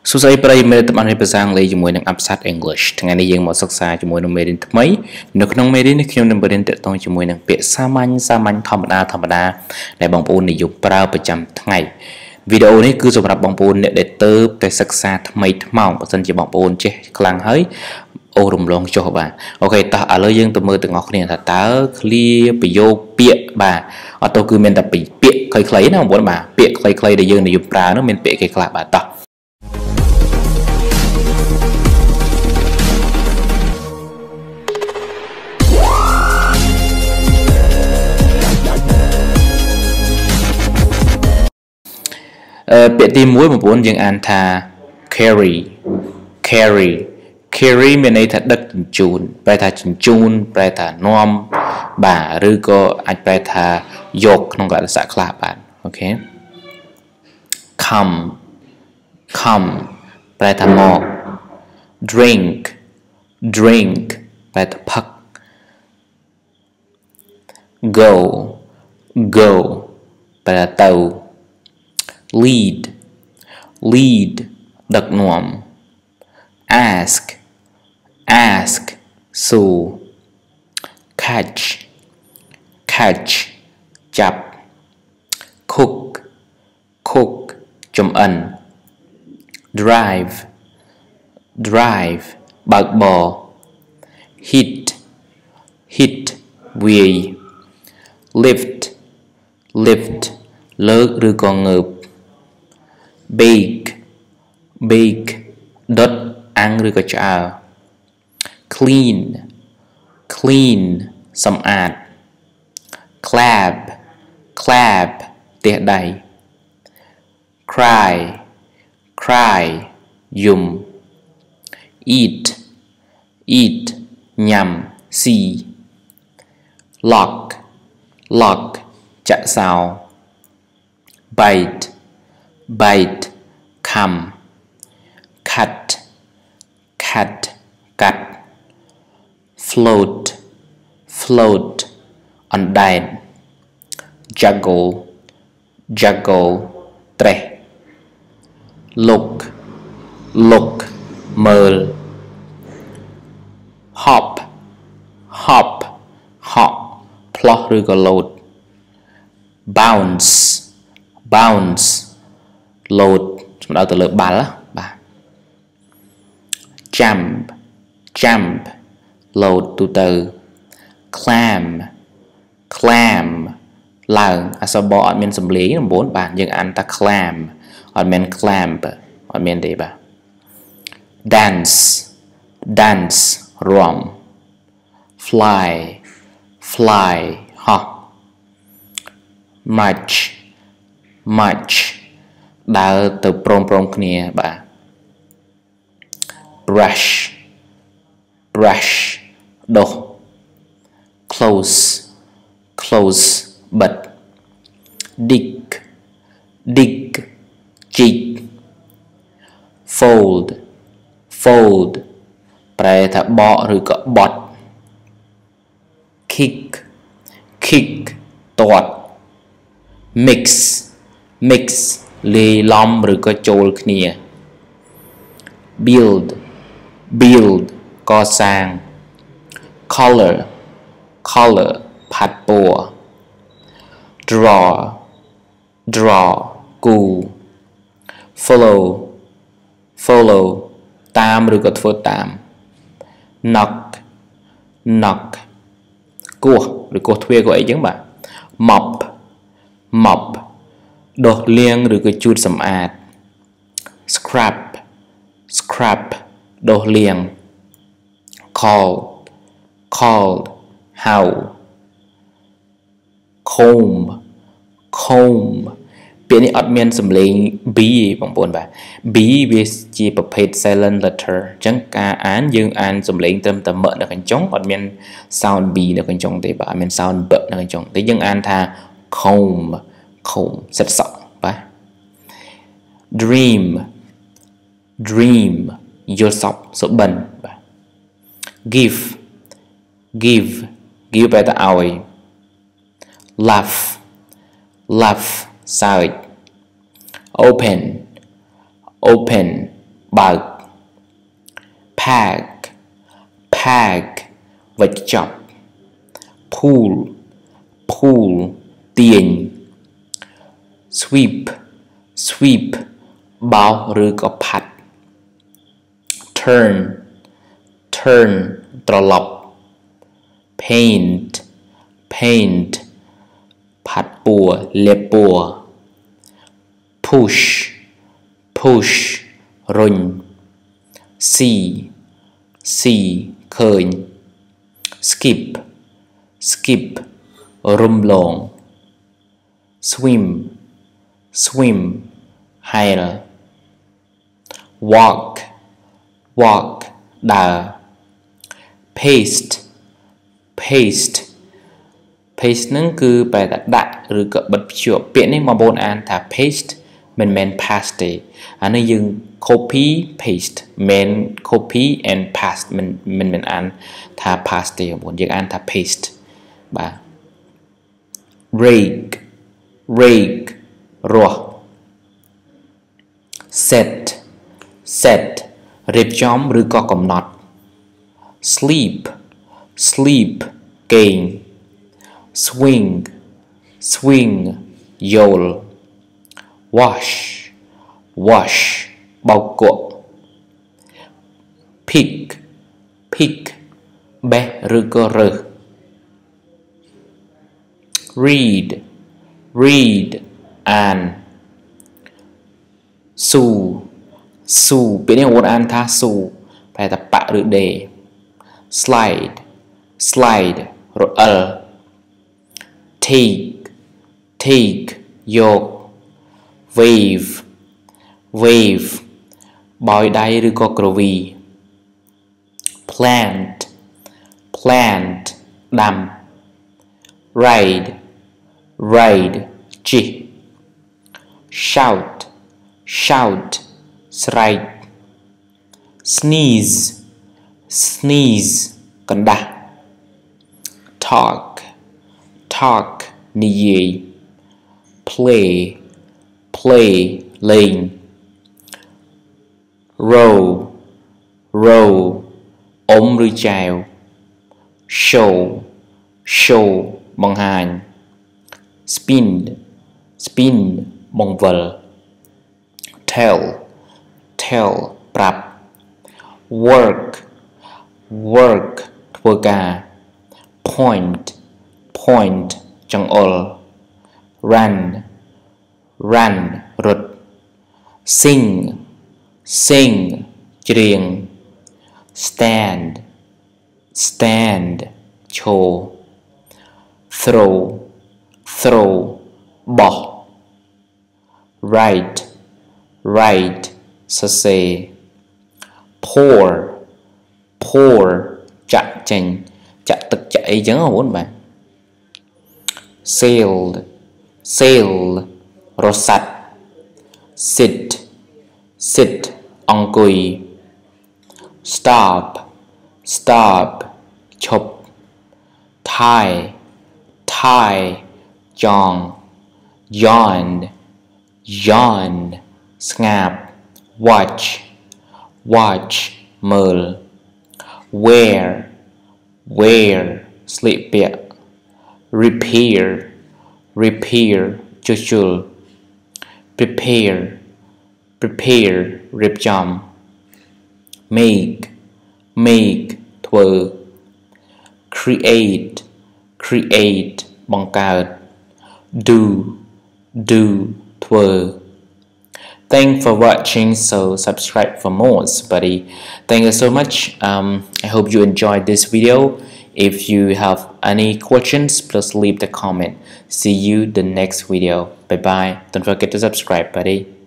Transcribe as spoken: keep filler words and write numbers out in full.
สุดท้ายประเดี๋ยวเราจะมาเรียนภาษาอังกฤษจมูกหนังอัพซัดอังกฤษทั้งนี้ยังมาศึกษาจมูกหนังเมรินทำไมนักน้องเมรินที่ยมนำประเด็นเตะตรงจมูกหนังเปียสามัญสามัญธรรมดาธรรมดาในบางปูนนิยมปราประจำทั้งไงวิดีโอนี้คือสำหรับบางปูนเนี่ยได้เติบแต่ศึกษาทำไมทำไมเพราะฉะนั้นจะบางปูนเจ๊กลางเฮ้ยโอ้รวมลงโจบะโอเคต่ออะไรยังตัวมือตัวงอกเนี่ยถ้าตาเคลียร์ประโยคเปียบ่าเอาตัวคือมันแต่ปีเปียเคยเคยนะผมบ่าเปียเคยเคยได้ยังนิยมปราเนาะมันเปียเคยกลับบ่าต่อเปียตีมวยผมพูดยังอ่านท่า carry carry carry เป็นในท่าดักจูนแปลท่าจูนแปลท่านอมบ่าหรือก็อาจแปลท่ายกน้องกระสักคลาบานโอเค come come แปลท่ามอก drink drink แปลท่าพัก go go แปลท่าเตาlead lead ดักนวม ask ask สู่ catch catch จับ cook cook จมอัน drive drive บักบอ hit hit เวีย lift lift เลิกหรือกองเงิบbake bake ดดอังหรือก็จะเอา clean clean สำอาด clap clap เตะใด cry cry ยุม eat eat ยำ see lock lock จะสาว bite bite คำ cut cut กัด float float อันใด juggle juggle เตะ look look เมิล hop hop hop พลอหรือก็โลด bounce bounce โหลดสมมติเอาตัวเลือกบาลละบา jump jump โหลดตัวเตอ clam clam ล่างอัศบออันเป็นสำลีน้ำบนบายังอันตะ clam อันเป็น clamp อันเป็นเดบา dance dance รวม fly fly ฮะ much much ดาวตัวโปร่งโปร่งគ្នាบ่า brush brush ดก close close บัด dig dig จิก fold fold แปลถ้าเบาะหรือก็บอด kick kick ตอด mix mix เลยล้อมหรือก็โจลគ្នា build build ก่อสร้าง color color ผัดปัว draw draw กู follow follow ตามหรือก็ทวดตาม knock knock กัวหรือก็ทวีก็ไอ้ยังบ่ mop mop ดอกเลี้ยงหรือก็จุดสำอาด scrap scrap ดอกเลี้ยง call called how comb comb เปลี่ยนนี้อัดเมียนสำเร็จ b บางปนบ่า b เป็นจีประเภท silent letter จังการอ่านยังอ่านสำเร็จเติมแต่เมื่อในกันจงอัดเมียน sound b ในกันจงแต่บ่าเมียน sound b ในกันจงแต่ยังอ่านท่า comb comb เสร็จสองไป dream dream ยศสสบัน give give give ไปแต่เอา laugh laugh สาย open open បើក pack pack វេចខ្ចប់ pull pull ទាញ sweep sweep បោសឬក៏ផាត់ turn turn ត្រឡប់ paint paint ផាត់ពណ៌លាបពណ៌ push push រុញ see see ឃើញ skip skip រំលង swim swim ហែល walk walk ដើរ paste paste paste នឹងគឺបែរតែដាក់ឬក៏បិទភ្ជាប់ពាក្យនេះមកបងអានថា paste មិនមែន paste ទេអានេះយើង copy paste មិន copy and paste មិនមិនមិនអានថា paste ទេបងយើងអានថា paste បាទ rake rake រាស់ set set រៀបចំឬក៏កំណត់ sleep sleep គេង swing swing យល់ wash wash បោកគក់ pick pick បេះឬក៏រើស read read អាន sue sue ពេលនេះបងអានថា sue ប្រែថាប៉ឬដេ slide slide រអិល take take យក wave wave បោយដៃឬក៏ក្រវី plant plant ដាំ ride ride ជិះ shout shout ស្រែក sneeze sneeze កណ្ដាស់ talk talk និយាយ play play លេង row row អុំឬចែវ show show បង្ហាញ spin spin បង្វិល tell tell ប្រាប់ work work ធ្វើការ point point ចង្អុល run run រត់ sing sing ច្រៀង stand stand ឈរ throw throw បោះ write write សរសេរ pour pour ចាក់ចេញចាក់ទឹកចាក់អីចឹងហ៎បងបាទ sailed sailed រសាត់ sit sit អង្គុយ stop stop ឈប់ tie tie ចង yawn yawn ស្ងាប watch watch មើល wear wear ស្លៀកពាក់ repair repair ជួសជុល prepare prepare រៀបចំ make make ធ្វើ create create បង្កើត do do ធ្វើ Thanks for watching, so subscribe for more, buddy. Thank you so much. um I hope you enjoyed this video. If you have any questions, please leave the comment. See you the next video. Bye bye. Don't forget to subscribe, buddy.